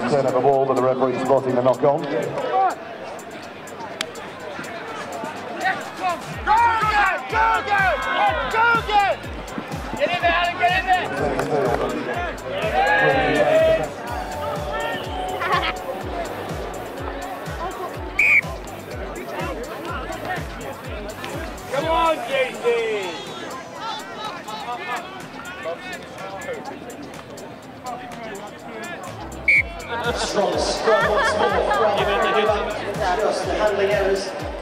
turn up the ball, but the referee spotting the knock on. Get in there, Alan, get in there! Come on, JC! Strong once more from just the handling errors.